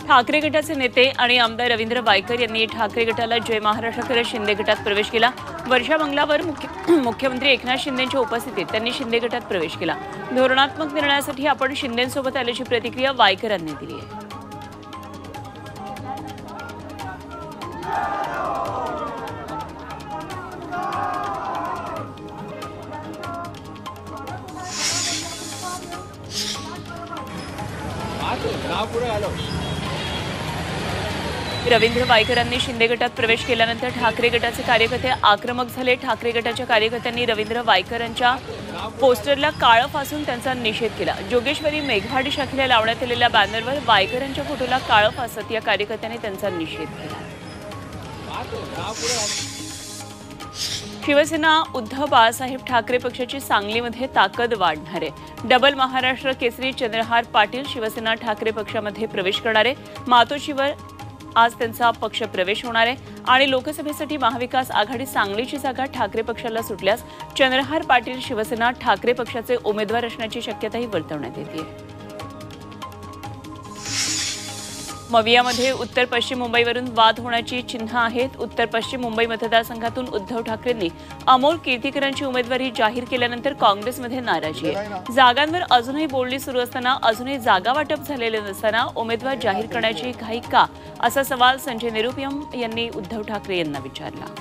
ठाकरे गटाचे नेते आणि आमदार रवींद्र वायकर यांनी ठाकरे गटाला जय महाराष्ट्र करत शिंदे गटात प्रवेश केला। वर्षा बंगल्यावर मुख्यमंत्री एकनाथ शिंदेंच्या उपस्थितीत त्यांनी शिंदे गटात प्रवेश केला। धोरणात्मक निर्णयासाठी आपण शिंदेंसोबत आल्याची प्रतिक्रिया वायकरांनी दिली आहे। रवींद्र वायकरांनी शिंदे गटात प्रवेश केल्यानंतर ठाकरे गटाचे कार्यकर्ते आक्रमक झाले। ठाकरे गटाच्या कार्यकर्त्यांनी रवींद्र वायकरांच्या पोस्टरला काळं फासून त्यांचा निषेध केला। जोगेश्वरी मेघवाडी शाखेला लावण्यात आलेल्या बॅनरवर वायकरांच्या फोटोला काळं फासत या कार्यकर्त्यांनी त्यांचा निषेध केला। शिवसेना उद्धव बाळासाहेब ठाकरे पक्षाची सांगलीमध्ये ताकद वाढणार आहे। डबल महाराष्ट्र केसरी चंद्रहार पाटील शिवसेना ठाकरे पक्षामध्ये प्रवेश करणार आहे। मातोश्रीवर आज त्यांचा पक्ष प्रवेश होणार आहे आणि लोकसभेसाठी महाविकास आघाडी सांगलीची जागा ठाकरे पक्षाला सुटल्यास चंद्रहार पाटील शिवसेना ठाकरे पक्षाचे उमेदवार असण्याची शक्यताही वर्तवण्यात येते। मवियामध्ये उत्तर पश्चिम मुंबईवरून वाद होण्याची चिन्ह आहेत। उत्तर पश्चिम मुंबई मतदारसंघातून उद्धव ठाकरेंनी अमोल कीर्तीकरांची उमेदवारी जाहीर केल्यानंतर काँग्रेसमध्ये नाराजी आहे। जागांवर अजूनही बोलणी सुरू असताना अजूनही जागा वाटप झालेले नसताना उमेदवार जाहीर करण्याची घाई का, असा सवाल संजय निरुपम यांनी उद्धव ठाकरे यांना विचारला।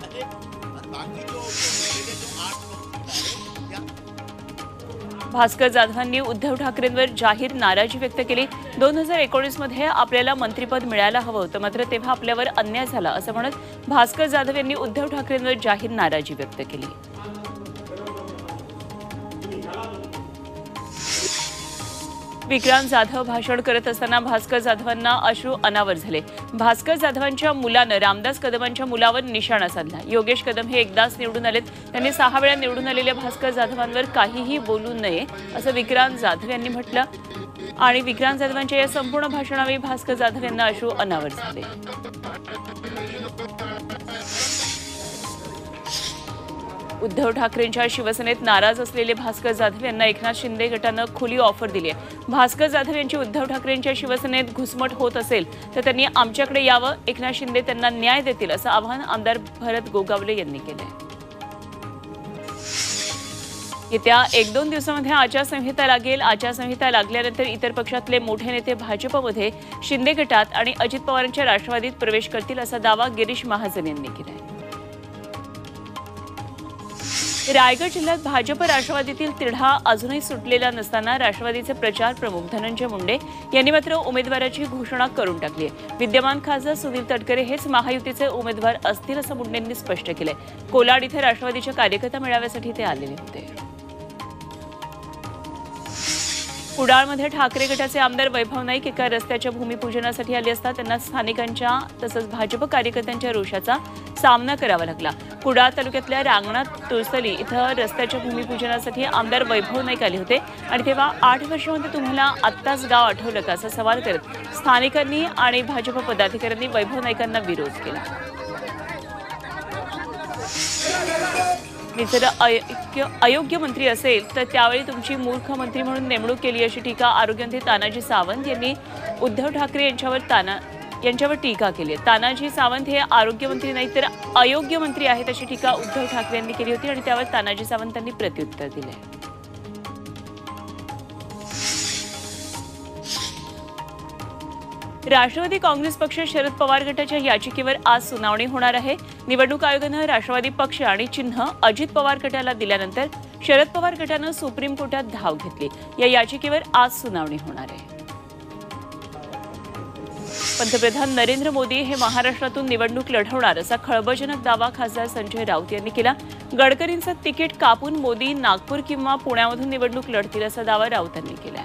भास्कर जाधवांनी उद्धव ठाकरेंवर जाहीर नाराजी व्यक्त केली। 2019 मध्ये आपल्याला मंत्रिपद मिळायला हवं होतं, मात्र तेव्हा आपल्यावर अन्याय झाला असं म्हणत भास्कर जाधव यांनी उद्धव ठाकरेंवर जाहीर नाराजी व्यक्त केली। विक्रांत जाधव भाषण करत असताना भास्कर जाधवांना अश्रू अनावर झाले। भास्कर जाधवांच्या मुलानं रामदास कदमांच्या मुलावर निशाणा साधला। योगेश कदम हे एकदाच निवडून आलेत, त्यांनी 6 वेळा निवडून आलेल्या भास्कर जाधवांवर काहीही बोलू नये असं विक्रांत जाधव यांनी म्हटलं आणि विक्रांत जाधवांच्या या संपूर्ण भाषणावेळी भास्कर जाधव यांना अश्रू अनावर झाले। उद्धव ठाकरेंच्या शिवसेनेत नाराज असलेले भास्कर जाधव यांना एकनाथ शिंदे गटानं खुली ऑफर दिली आहे। भास्कर जाधव यांची उद्धव ठाकरेंच्या शिवसेनेत घुसमट होत असेल तर त्यांनी आमच्याकडे यावं, एकनाथ शिंदे त्यांना न्याय देतील असं आवाहन आमदार भरत गोगावले यांनी केलंय। येत्या 1-2 दिवसांमध्ये आचारसंहिता लागेल। आचारसंहिता लागल्यानंतर इतर पक्षातले मोठे नेते भाजपमध्ये, शिंदे गटात आणि अजित पवारांच्या राष्ट्रवादीत प्रवेश करतील असा दावा गिरीश महाजन यांनी केलाय। रायगड जिल्ह्यात भाजप राष्ट्रवादीतील तिढा अजूनही सुटलेला नसताना राष्ट्रवादीचे प्रचार प्रमुख धनंजय मुंडे यांनी मात्र उमेदवाराची घोषणा करून टाकली आहे। विद्यमान खासदार सुनील तटकरे हेच महायुतीचे उमेदवार असतील असं मुंडेंनी स्पष्ट केलंय। कोलाड इथे राष्ट्रवादीच्या कार्यकर्ता मेळाव्यासाठी ते आलेले होते। कुडाळमध्ये ठाकरे गटाचे आमदार वैभव नाईक एका रस्त्याच्या भूमिपूजनासाठी आले असता त्यांना स्थानिकांच्या तसंच भाजप कार्यकर्त्यांच्या रोषाचा सामना करावा लागला। कुडाळ तालुक्यातल्या रांगणात तुळसली इथं रस्त्याच्या भूमिपूजनासाठी आमदार वैभव नाईक आले होते आणि तेव्हा 8 वर्षांमध्ये तुम्हाला आत्ताच गाव आठवलं का असा सवाल करत स्थानिकांनी आणि भाजप पदाधिकाऱ्यांनी वैभव नाईकांना विरोध केला। मी जर अयोग्य मंत्री असेल तर त्यावेळी तुमची मूर्ख मंत्री म्हणून नेमणूक केली अशी टीका आरोग्यमंत्री तानाजी सावंत यांनी उद्धव ठाकरे यांच्यावर टीका केली। तानाजी सावंत हे आरोग्यमंत्री नाही तर अयोग्य मंत्री आहेत अशी टीका उद्धव ठाकरे यांनी केली होती आणि त्यावर तानाजी सावंतांनी प्रत्युत्तर दिले। राष्ट्रवादी काँग्रेस पक्ष शरद पवार गटाच्या याचिकेवर आज सुनावणी होणार आहे। निवडणूक आयोगानं राष्ट्रवादी पक्ष आणि चिन्ह अजित पवार गटाला दिल्यानंतर शरद पवार गटानं सुप्रीम कोर्टात धाव घेतली। या याचिकेवर आज सुनावणी होणार आहे। पंतप्रधान नरेंद्र मोदी हे महाराष्ट्रातून निवडणूक लढवणार असा खळबळजनक दावा खासदार संजय राऊत यांनी केला। गडकरींचं तिकीट कापून मोदी नागपूर किंवा पुण्यामधून निवडणूक लढतील असा दावा राऊतांनी केला।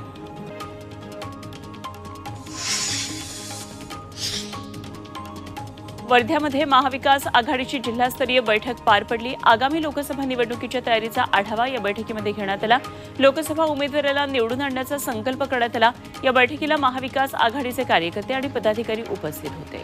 वर्ध्यामध्ये महाविकास आघाडीची जिल्हास्तरीय बैठक पार पडली। आगामी लोकसभा निवडणुकीच्या तयारीचा आढावा या बैठकीमध्ये घेण्यात आला। लोकसभा उमेदवाराला निवडून आणण्याचा संकल्प करण्यात आला। या बैठकीला महाविकास आघाडीचे कार्यकर्ते आणि पदाधिकारी उपस्थित होते।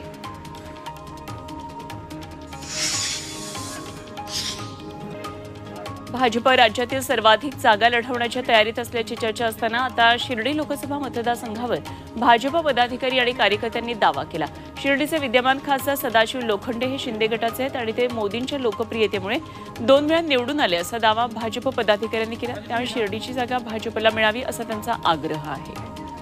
भाजप राज्यातील सर्वाधिक जागा लढवण्याच्या तयारीत असल्याची चर्चा असताना आता शिर्डी लोकसभा मतदारसंघावर भाजप पदाधिकारी आणि कार्यकर्त्यांनी दावा केला। शिर्डीचे विद्यमान खासदार सदाशिव लोखंडे हे शिंदे गटाचे आहेत आणि ते मोदींच्या लोकप्रियतेमुळे 2 वेळा निवडून आले असा दावा भाजप पदाधिकाऱ्यांनी केला। त्यामुळे शिर्डीची जागा भाजपला मिळावी असा त्यांचा आग्रह आहे।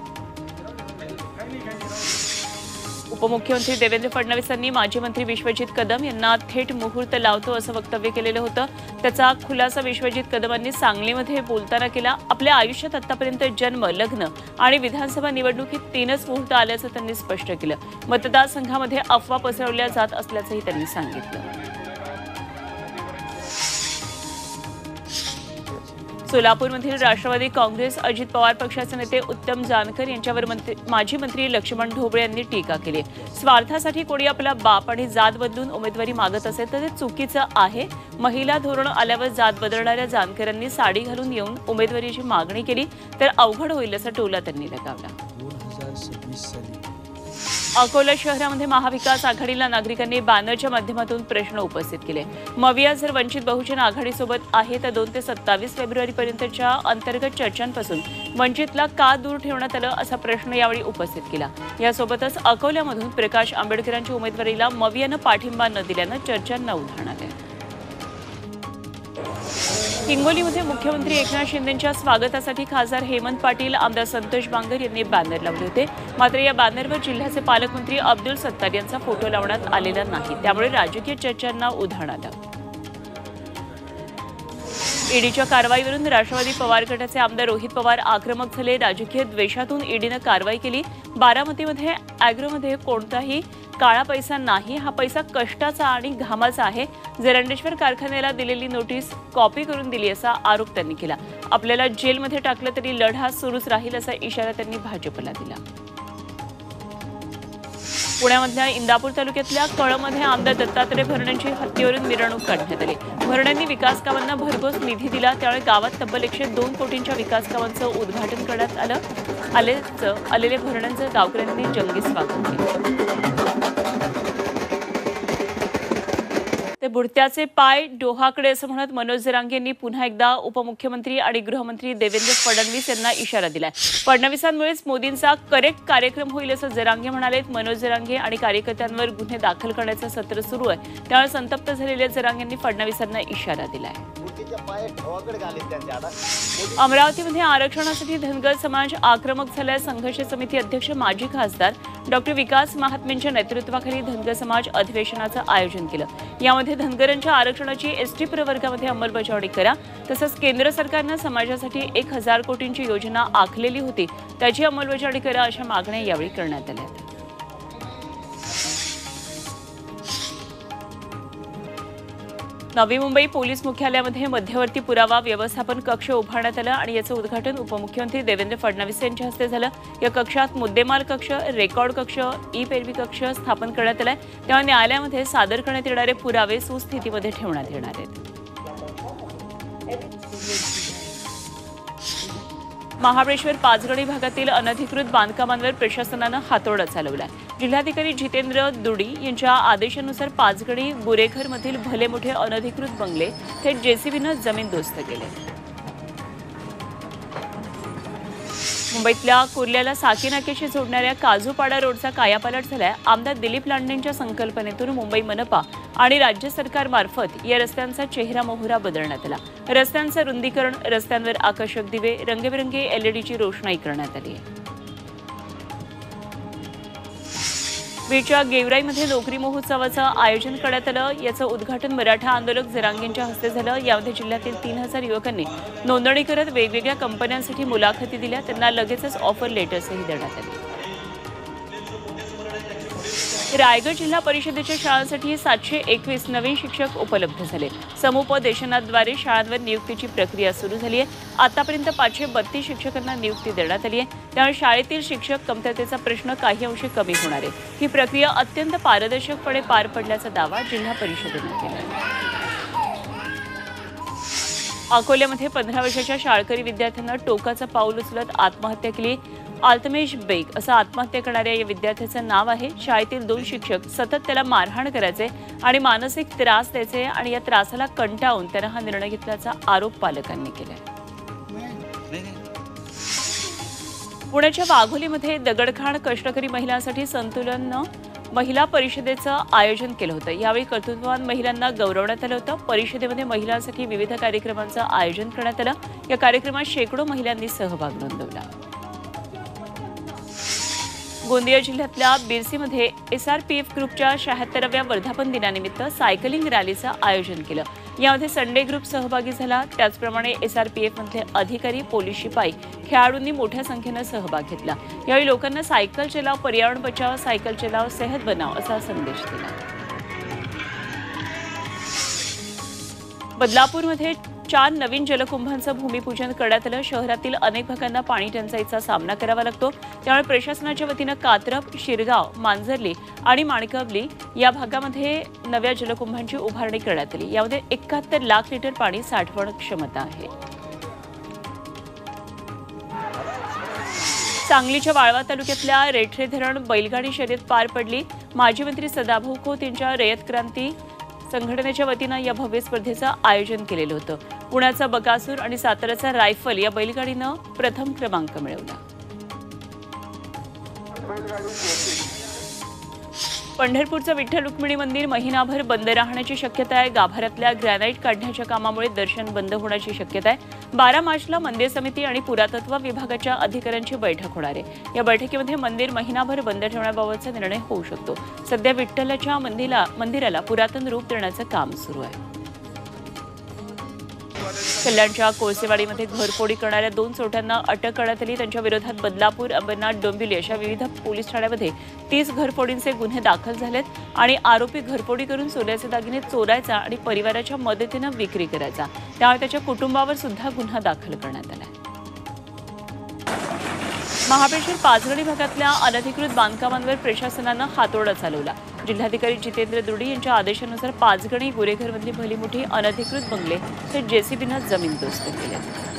उपमुख्यमंत्री देवेंद्र फडणवीस यांनी माजी मंत्री विश्वजित कदम यांना थेट मुहूर्त लावतो असं वक्तव्य केलेलं होतं। त्याचा खुलासा विश्वजित कदमांनी सांगलीमध्ये बोलताना केला। आपल्या आयुष्यात आतापर्यंत जन्म, लग्न आणि विधानसभा निवडणुकीत 3च मुहूर्त आल्याचं त्यांनी स्पष्ट केलं। मतदारसंघामध्ये अफवा पसरवल्या जात असल्याचंही त्यांनी सांगितलं। सोलापूरमधील राष्ट्रवादी काँग्रेस अजित पवार पक्षाचे नेते उत्तम जानकर यांच्यावर माजी मंत्री लक्ष्मण ढोबळे यांनी टीका केली। स्वार्थासाठी कोणी आपला बाप आणि जात बदलून उमेदवारी मागत असेल तर ते चुकीचं आहे। महिला धोरण आल्यावर जात बदलणाऱ्या जानकरांनी साडी घालून येऊन उमेदवारीची मागणी केली तर अवघड होईल असा टोला त्यांनी लगावला। 2026 साली अकोला शहरामध्ये महाविकास आघाडीला नागरिकांनी बॅनरच्या माध्यमातून प्रश्न उपस्थित केले। मविया जर वंचित बहुजन आघाडीसोबत आहे तर 2 ते 27 फेब्रुवारीपर्यंतच्या अंतर्गत चर्चांपासून वंचितला का दूर ठेवण्यात आलं असा प्रश्न यावेळी उपस्थित केला। यासोबतच अकोल्यामधून प्रकाश आंबेडकरांच्या उमेदवारीला मवियानं पाठिंबा न दिल्यानं चर्चांना उधाण आले। हिंगोलीमध्ये मुख्यमंत्री एकनाथ शिंदेंच्या स्वागतासाठी खासदार हेमंत पाटील, आमदार संतोष बांगर यांनी बॅनर लावले होते। मात्र या बॅनरवर जिल्ह्याचे पालकमंत्री अब्दुल सत्तार यांचा फोटो लावण्यात आलेला नाही। त्यामुळे राजकीय चर्चांना उधाण आलं। ईडीच्या कारवाईवरून राष्ट्रवादी पवार गटाचे आमदार रोहित पवार आक्रमक झाले। राजकीय द्वेषातून ईडीनं कारवाई केली। बारामतीमध्ये अॅग्रोमध्ये कोणताही काळा पैसा नाही, हा पैसा कष्टाचा आणि घामाचा आहे। जरंडेश्वर कारखान्याला दिलेली नोटीस कॉपी करून दिली असा आरोप त्यांनी केला। आपल्याला जेलमध्ये टाकलं तरी लढा सुरूच राहील असा इशारा त्यांनी भाजपला दिला। पुण्यामधल्या इंदापूर तालुक्यातल्या कळमध्ये आमदार दत्तात्रय भरणेंची हत्येवरून मिरवणूक काढण्यात आली। भरणेंनी विकास कामांना भरघोस निधी दिला, त्यामुळे गावात तब्बल 102 कोटींच्या विकास कामांचं उद्घाटन करण्यात आलेले भरणेंचं गावकऱ्यांनी जंगी स्वागत केलं। ते बुडत्याचे पाय डोहाकडे असं म्हणत मनोज जरांगे यांनी पुन्हा एकदा उपमुख्यमंत्री आणि गृहमंत्री देवेंद्र फडणवीस यांना इशारा दिलाय। फडणवीसांमुळेच मोदींचा करेक्ट कार्यक्रम होईल असं जरांगे म्हणाले। मनोज जरांगे आणि कार्यकर्त्यांवर गुन्हे दाखल करण्याचं सत्र सुरू आहे, त्यामुळे संतप्त झालेल्या जरांगेंनी फडणवीसांना इशारा दिलाय। अमरावतीमध्ये आरक्षणासाठी धनगर समाज आक्रमक झाल्यास संघर्ष समिती अध्यक्ष माजी खासदार डॉक्टर विकास महात्मेंच्या नेतृत्वाखाली धनगर समाज अधिवेशनाचं आयोजन केलं। यामध्ये धनगरांच्या आरक्षणाची एसटी प्रवर्गामध्ये अंमलबजावणी करा, तसंच केंद्र सरकारनं समाजासाठी 1000 कोटींची योजना आखलेली होती त्याची अंमलबजावणी करा अशा मागण्या यावेळी करण्यात आल्या। नवी मुंबई पोलीस मुख्यालयामध्ये मध्यवर्ती पुरावा व्यवस्थापन कक्ष उभारण्यात आला आणि याचं उद्घाटन उपमुख्यमंत्री देवेंद्र फडणवीस यांच्या हस्ते झालं। या कक्षात मुद्देमाल कक्ष, रेकॉर्ड कक्ष, ई पेरवी कक्ष स्थापन करण्यात आलाय। त्यामुळे न्यायालयामध्ये सादर करण्यात येणारे पुरावे सुस्थितीमध्ये ठेवण्यात येणार आहेत। महाबळेश्वर पाचगणी भागातील अनधिकृत बांधकामांवर प्रशासनानं हातोडा चालवला। जिल्हाधिकारी जितेंद्र दुडी यांच्या आदेशानुसार पाचगणी बुरेघरमधील भले मोठे अनधिकृत बंगले थेट जेसीबीनं जमीनदोस्त केले। मुंबईतल्या कुर्ल्याला साकीनाक्याशी जोडणाऱ्या काजूपाडा रोडचा कायापालट झालाय। आमदार दिलीप लांडेंच्या संकल्पनेतून मुंबई मनपा आणि राज्य सरकारमार्फत या रस्त्यांचा चेहरा मोहरा बदलण्यात आला। रस्त्यांचं रुंदीकरण, रस्त्यांवर आकर्षक दिवे, रंगीबेरंगी एलईडीची रोषणाई करण्यात आली आहे। बीडच्या गेवराईमध्ये नोकरी महोत्सवाचं आयोजन करण्यात आलं। याचं उद्घाटन मराठा आंदोलक जरांगेंच्या हस्ते झालं। यामध्ये जिल्ह्यातील 3000 युवकांनी नोंदणी करत वेगवेगळ्या कंपन्यांसाठी मुलाखती दिल्या। त्यांना लगेचच ऑफर लेटर्सही देण्यात आले। रायगड जिल्हा परिषदेच्या शाळांसाठी 721 नवीन शिक्षक उपलब्ध झाले। समुपदेशनाद्वारे शाळांवर नियुक्तीची प्रक्रिया सुरू झाली आहे। आतापर्यंत 532 शिक्षकांना नियुक्ती देण्यात आली आहे, त्यामुळे शाळेतील शिक्षक कमतरतेचा प्रश्न काही अंशी कमी होणार आहे। ही प्रक्रिया अत्यंत पारदर्शकपणे पार पडल्याचा दावा जिल्हा परिषदेने केला आहे। अकोल्यामध्ये 15 वर्षाच्या शाळकरी विद्यार्थ्यांना टोकाचं पाऊल उचलत आत्महत्या केली। अल्तमेश बेग असं आत्महत्या करणाऱ्या या विद्यार्थ्याचं नाव आहे. शाळेतील 2 शिक्षक सतत त्याला मारहाण करायचे आणि मानसिक त्रास द्यायचे आणि या त्रासाला कंटाळून त्यानं हा निर्णय घेतल्याचा आरोप पालकांनी केलाय. पुण्याच्या वाघोलीमध्ये दगडखाण कष्टकरी महिलांसाठी संतुलन महिला परिषदेचं आयोजन केलं होतं. यावेळी कर्तृत्ववान महिलांना गौरवण्यात आलं होतं. परिषदेमध्ये महिलांसाठी विविध कार्यक्रमांचं आयोजन करण्यात आलं. या कार्यक्रमात शेकडो महिलांनी सहभाग नोंदवला. गोंदिया जिल्ह्यातल्या बिरसीमध्ये SRPF ग्रुपच्या 76व्या वर्धापन दिनानिमित्त सायकलिंग रॅलीचं आयोजन केलं. यामध्ये संडे ग्रुप सहभागी झाला. त्याचप्रमाणे SRPF मधले अधिकारी, पोलीस शिपाई, खेळाडूंनी मोठ्या संख्येनं सहभाग घेतला. यावेळी लोकांना सायकल चलाव, पर्यावरण बचाव, सायकल चलाव, सेहत बनाव असा संदेश दिला. बदलापूरमध्ये 4 नवीन जलकुंभांचं भूमिपूजन करण्यात आलं. शहरातील अनेक भागांना पाणी टंचाईचा सामना करावा लागतो. त्यामुळे प्रशासनाच्या वतीनं कात्रप, शिरगाव, मांजर्ली आणि माणकवली या भागामध्ये नव्या जलकुंभांची उभारणी करण्यात आली. यामध्ये 71 लाख लिटर पाणी साठवण क्षमता आहे. सांगलीच्या वाळवा तालुक्यातल्या रेठरे धरण बैलगाडी शर्यत पार पडली. माजी मंत्री सदाभाऊ खोत यांच्या रयत क्रांती संघटनेच्या वतीनं या भव्य स्पर्धेचं आयोजन केलेलं होतं. पुण्याचा बकासूर आणि साताऱ्याचा रायफल या बैलगाडीनं प्रथम क्रमांक मिळवला. पंढरपूरचं विठ्ठल रुक्मिणी मंदिर महिनाभर बंद राहण्याची शक्यता आहे. गाभाऱ्यातल्या ग्रॅनाइट काढण्याच्या कामामुळे दर्शन बंद होण्याची शक्यता आहे. 12 मार्चला मंदिर समिती आणि पुरातत्व विभागाच्या अधिकाऱ्यांची बैठक होणार आहे. या बैठकीमध्ये मंदिर महिनाभर बंद ठेवण्याबाबतचा निर्णय होऊ शकतो. सध्या विठ्ठलाच्या मंदिराला पुरातन रूप देण्याचं काम सुरू आहे. कल्याणच्या कोळसेवाडीमध्ये घरफोडी करणाऱ्या 2 चोरट्यांना अटक करण्यात आली. त्यांच्या विरोधात बदलापूर, अंबरनाथ, डोंबिवली अशा विविध पोलीस ठाण्यामध्ये 30 घरफोडींचे गुन्हे दाखल झालेत आणि आरोपी घरफोडी करून सोन्याचे दागिने चोरायचा आणि परिवाराच्या मदतीनं विक्री करायचा. त्यामुळे त्याच्या कुटुंबावर सुद्धा गुन्हा दाखल करण्यात आला. महाबळेश्वर पाचगणी भागातल्या अनधिकृत बांधकामांवर प्रशासनानं हातोडा चालवला. जिल्हाधिकारी जितेंद्र दुर्डी यांच्या आदेशानुसार पाचगणी, गुरेघरमधली भली मोठी अनधिकृत बंगले हे JCBनं जमीनदोस्त केले.